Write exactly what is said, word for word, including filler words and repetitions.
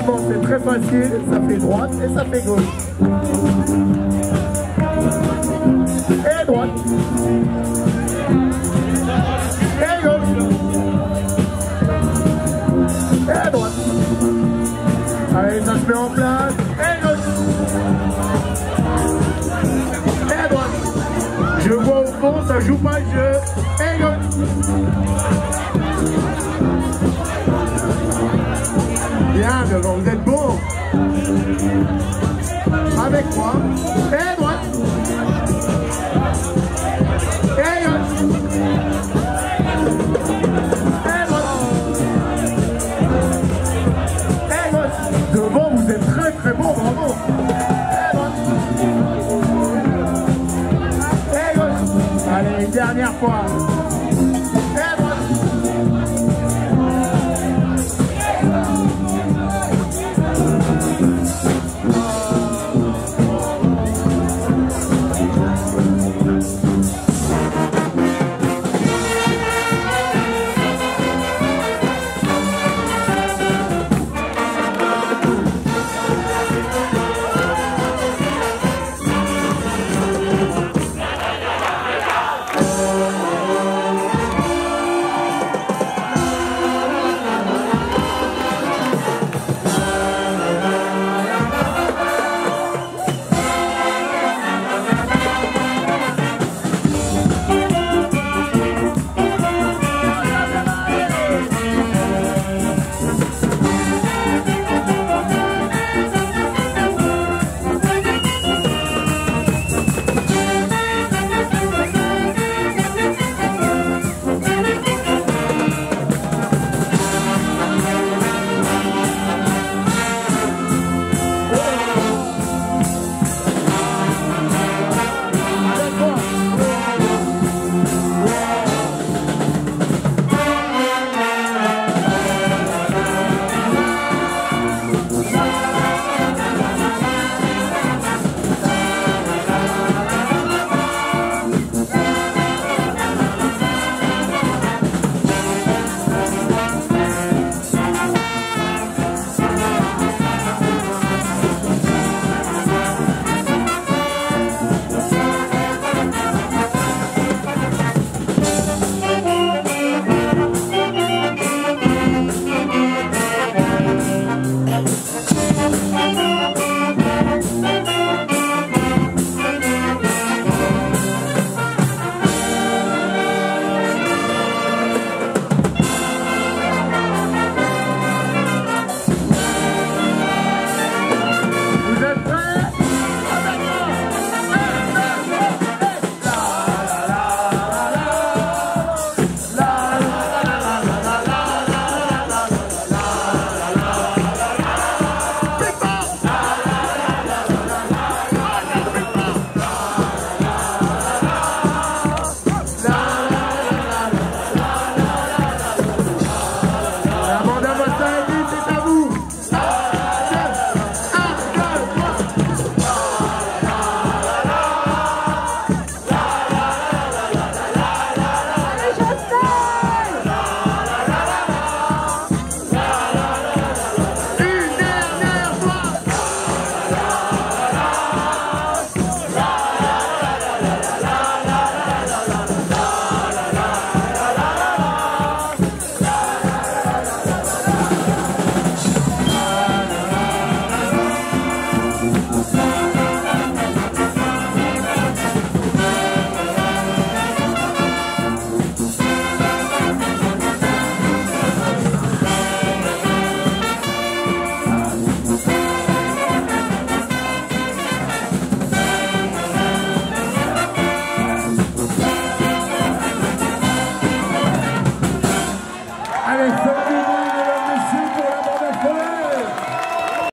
mouvement, c'est très facile, ça fait droite et ça fait gauche. Et droite. Et gauche. Et droite. Allez, ça se met en place. Et gauche. Et droite. Je vois au fond, ça joue pas le jeu. Et gauche. Bien, devant, vous êtes bon. Avec moi. Et droite. Et gauche. Et droite. Et gauche. Devant, vous êtes très très bon, bravo. Et droite. Et gauche. Allez, dernière fois.